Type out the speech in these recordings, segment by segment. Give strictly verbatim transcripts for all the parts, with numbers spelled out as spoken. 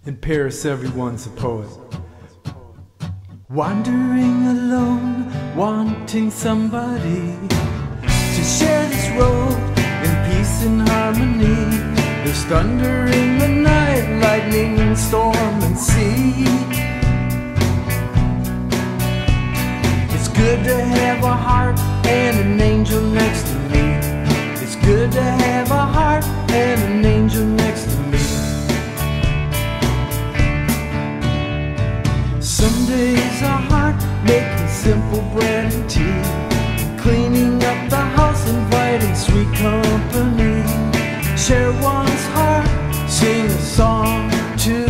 In Paris, everyone's a poet. Wandering alone, wanting somebody to share this road in peace and harmony. There's thunder in the night, lightning and storm and sea. It's good to have a heart and an angel next to me. It's good to have a heart and an angel next to me. Some days are hard, making simple bread and tea, cleaning up the house, inviting sweet company. Share one's heart, sing a song or two.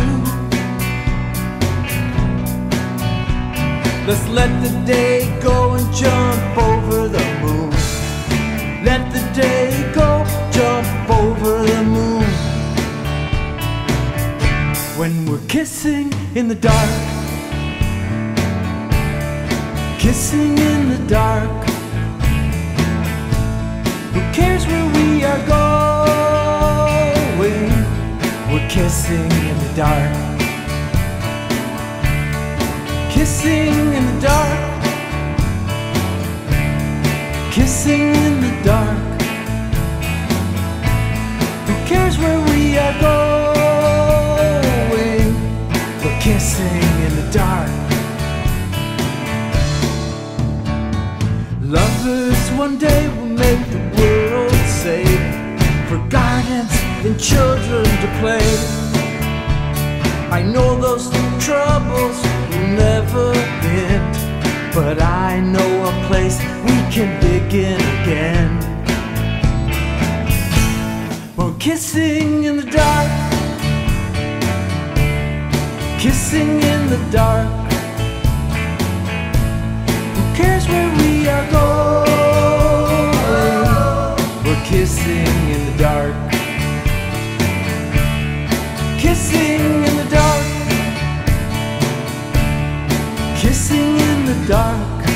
Let's let the day go and jump over the moon. Let the day go, jump over the moon. When we're kissing in the dark, kissing in the dark. Who cares where we are going? We're kissing in the dark. Kissing in the dark. Kissing in the dark. Who cares where we are going? We're kissing in the dark. Lovers one day will make the world safe for gardens and children to play. I know those troubles will never end, but I know a place we can begin again. We're kissing in the dark, kissing in the dark. Who cares where we are going? We're kissing in the dark, kissing in the dark, kissing in the dark.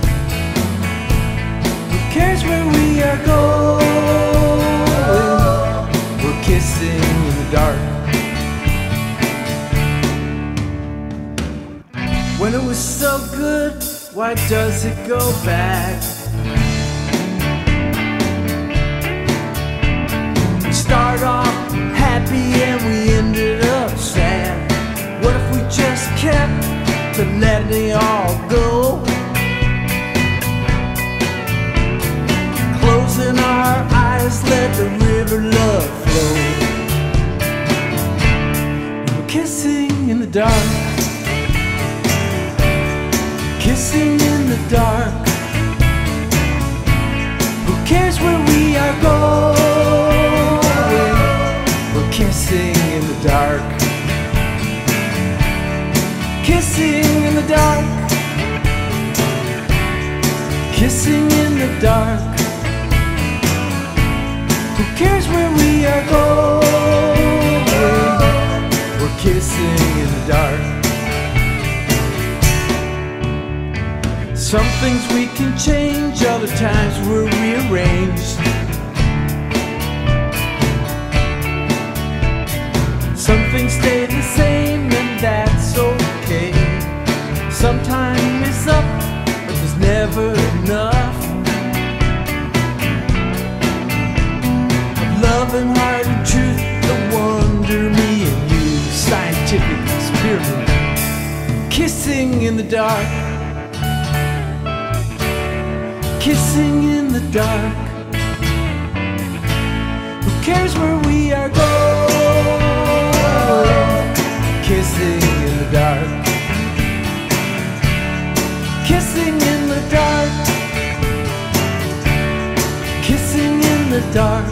Who cares where we are going? We're kissing in the dark. When it was so good, why does it go back? We start off happy and we ended up sad. What if we just kept to letting it all go? Closing our eyes, let the river love flow. We're kissing in the dark, kissing in the dark. Who cares where we are going? We're kissing in the dark, kissing in the dark, kissing in the dark. Who cares where we are going? We're kissing in the dark. Some things we can change, other times we're rearranged. Some things stay the same and that's okay. Some time is up, but there's never enough of love and heart and truth, the wonder me and you, scientific experiment, kissing in the dark, kissing in the dark. Who cares where we are going? Kissing in the dark, kissing in the dark, kissing in the dark.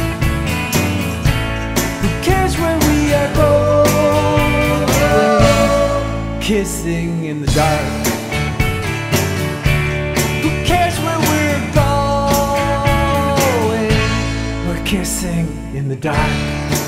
Who cares where we are going? Kissing in the dark. Kissing in the dark.